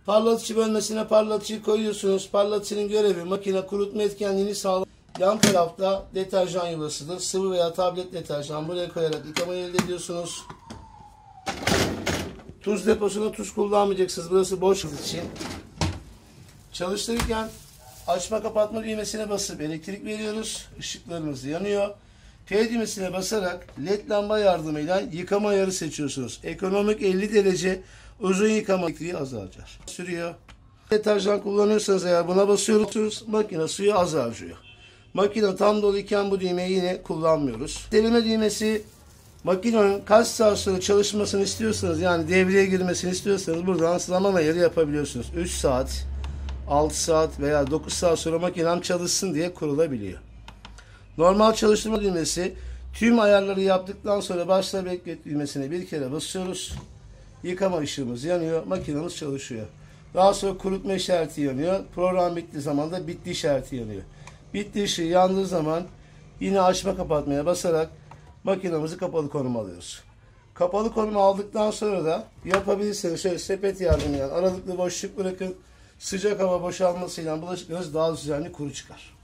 Parlatıcı bölmesine parlatıcıyı koyuyorsunuz. Parlatıcının görevi makine kurutma etkenliğini sağlamak. Yan tarafta deterjan yuvasıdır. Sıvı veya tablet deterjan buraya koyarak yıkamayı elde ediyorsunuz. Tuz deposuna tuz kullanmayacaksınız. Burası boş için. Çalıştırırken açma kapatma düğmesine basıp elektrik veriyoruz. Işıklarımız yanıyor. P düğmesine basarak led lamba yardımıyla yıkama ayarı seçiyorsunuz. Ekonomik 50 derece, uzun yıkama elektriği az harcar. Sürüyor. Deterjan kullanıyorsanız eğer buna basıyorsunuz, makine suyu az harcıyor. Makine tam doluyken bu düğmeyi yine kullanmıyoruz. Delime düğmesi, makinenin kaç saat sonra çalışmasını istiyorsanız, yani devreye girmesini istiyorsanız buradan zaman ayarı yapabiliyorsunuz. 3 saat, 6 saat veya 9 saat sonra makinem çalışsın diye kurulabiliyor. Normal çalıştırma düğmesi, tüm ayarları yaptıktan sonra başla beklet düğmesine bir kere basıyoruz. Yıkama ışığımız yanıyor, makinemiz çalışıyor. Daha sonra kurutma işareti yanıyor. Program bittiği zaman da bitti işareti yanıyor. Bitti ışığı yandığı zaman yine açma kapatmaya basarak makinemizi kapalı konuma alıyoruz. Kapalı konuma aldıktan sonra da yapabilirseniz şöyle sepet yardımıyla aralıklı boşluk bırakın. Sıcak hava boşalmasıyla bulaşıklarınız daha düzenli kuru çıkar.